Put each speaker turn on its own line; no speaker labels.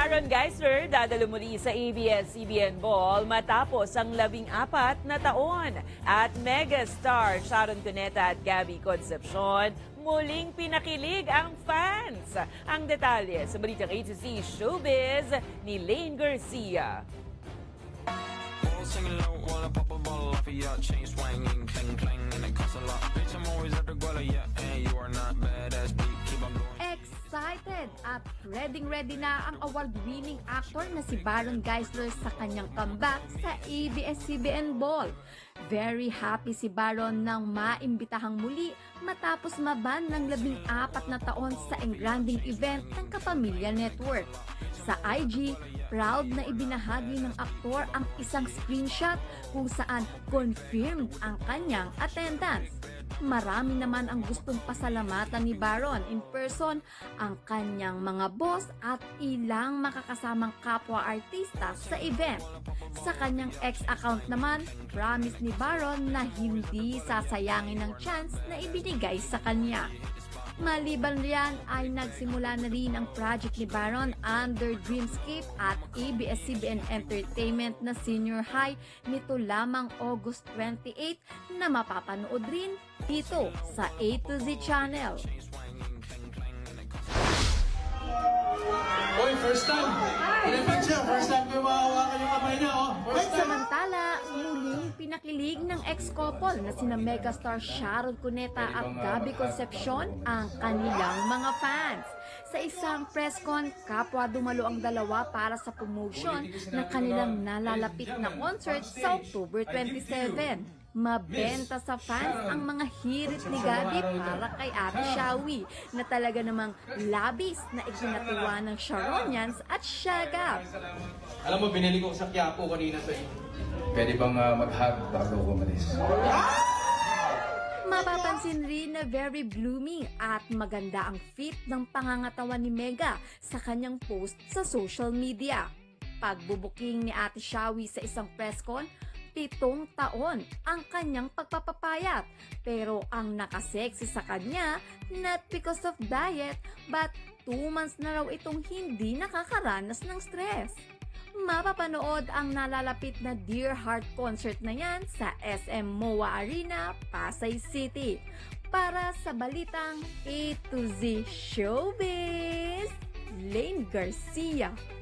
Baron Geisler dadalo muli sa ABS-CBN Ball matapos ang 14 na taon. At megastar Sharon Cuneta at Gabby Concepcion muling pinakilig ang fans. Ang detalye sa balitang A to Z Showbiz ni Lane Garcia.
Singing low while I pop a bottle off of your chain swinging, clang clang, and it costs a lot. Bitch, I'm always at the guala, yeah, and you are not badass beat. Keep on going.
Excited at ready na ang award-winning actor na si Baron Geisler sa kanyang comeback sa ABS-CBN Ball. Very happy si Baron nang maimbitahang muli matapos maban ng 14 na taon sa engranding event ng Kapamilya Network. Sa IG, proud na ibinahagi ng aktor ang isang screenshot kung saan confirmed ang kanyang attendance. Marami naman ang gustong pasalamatan ni Baron in person, ang kanyang mga boss at ilang makakasamang kapwa-artista sa event. Sa kanyang X-account naman, promise ni Baron na hindi sasayangin ang chance na ibinigay sa kanya. Maliban riyan ay nagsimula na rin ang project ni Baron under Dreamscape at ABS-CBN Entertainment na Senior High nito lamang August 28 na mapapanood rin dito sa A to Z channel.
Oy, first time! Pinapag siya, first time ko mahawakan yung kamay niya, oh. First time!
Samantala, muling pinakilig ng ex-couple na sina megastar Sharon Cuneta at Gabby Concepcion ang kanilang mga fans. Sa isang press con, kapwa dumalo ang dalawa para sa promotion ng kanilang nalalapit na concert sa October 27. Mabenta sa fans ang mga hirit ni Gabby para kay Ate Shawi na talaga namang labis na ikinatuwa ng Sharonians at Shagab.
Alam mo, binili ko sa Quiapo kanina sa inyo.
Pwede bang mag-hug bago ako umalis?
Mapapansin rin na very blooming at maganda ang fit ng pangangatawan ni Mega sa kanyang post sa social media. Pagbubuking ni Ate Shawi sa isang press con, 7 taon ang kanyang pagpapapayat. Pero ang nakasexy sa kanya, not because of diet, but 2 months na raw itong hindi nakakaranas ng stress. Mapapanood ang nalalapit na Dear Heart concert na yan sa SM MOA Arena, Pasay City. Para sa balitang A to Z Showbiz, Lane Garcia.